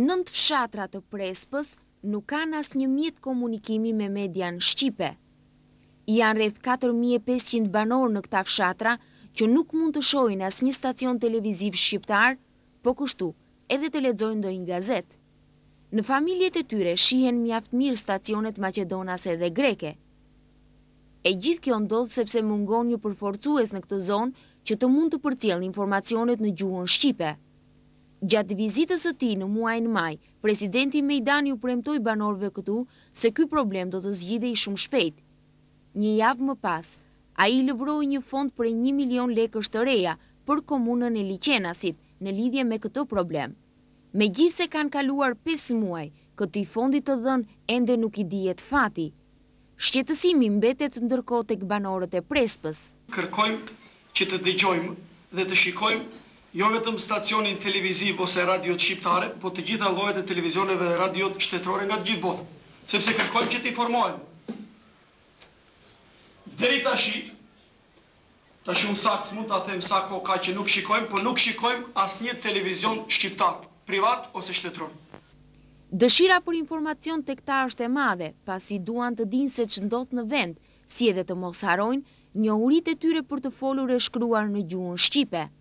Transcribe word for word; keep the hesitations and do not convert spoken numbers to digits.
nëntë fshatra të Prespës nuk kanë asnjë mjet komunikimi me median shqipe. Janë rreth katër mijë e pesëqind banorë në këta fshatra që nuk mund të shohin asnjë stacion televiziv shqiptar, po kështu edhe të lexojnë ndonjë gazetë. Në familjet e tyre shihen mjaft mirë stacionet maqedonase dhe greke. E gjithë kjo ndodh sepse mungon një përforcues në këtë zonë që të mund të përcjellë informacionet në gjuhën shqipe. Gjatë vizitës së tij në muajin maj, presidenti Mejdani u premtoi banorëve këtu se ky problem do të zgjidhej shumë shpejt. Një javë më pas, ai lëvroi një fond për një milion lekësh të reja për komunën e Liqenasit në lidhje me këtë problem. Megjithse kanë kaluar pesë muaj, këtij fondi të dhënë ende nuk i dihet fati. Shqetësimi mbetet ndërkohë tek banorët e Prespës. Kërkojmë që të dëgjojmë dhe të shikojmë jo vetëm stacionin televiziv ose radiot shqiptare, po të gjitha llojet e televizioneve dhe radiot shtetërore nga të gjithë bota, sepse kërkojmë që të informohen. Deri tashi, tash unë sakt mund ta them sa kohë ka që nuk shikojmë, po nuk shikojmë asnjë televizion shqiptar, privat ose shtetëror. Dëshira për informacion tek ta është e madhe, pasi duan të dinë se ç'ndodh në vend, si edhe të mos harrojnë njohuritë e tyre për të folur e shkruar në gjuhën shqipe.